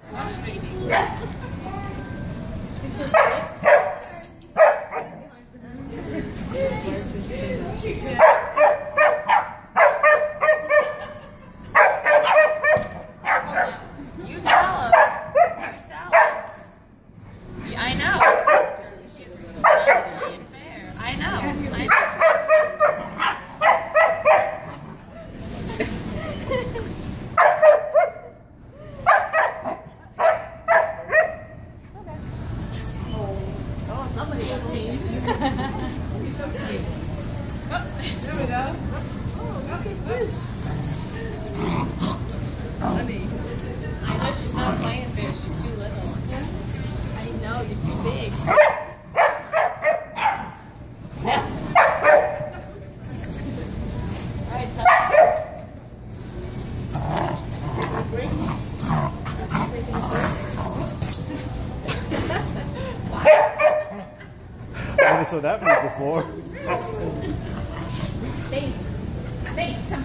frustrating. You tell him. I know. She's not being fair. I know. Oh, somebody got teased. You're so cute. Oh, there we go. Oh, look at this. Honey. I know she's not playing fair. She's too little. I know, you're too big. Alright, so I never saw that move before. Stay. Stay.